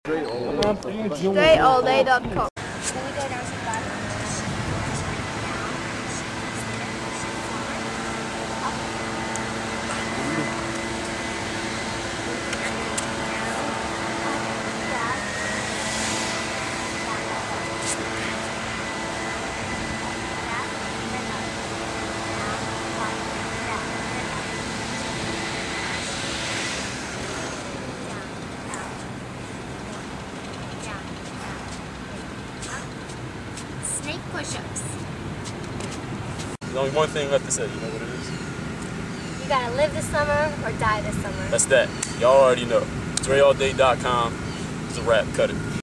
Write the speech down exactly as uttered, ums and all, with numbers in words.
straight all day dot com. Snake push-ups. There's only one thing left to say. You know what it is? You gotta live this summer or die this summer. That's that. Y'all already know. straight all day dot com. It's a wrap. Cut it.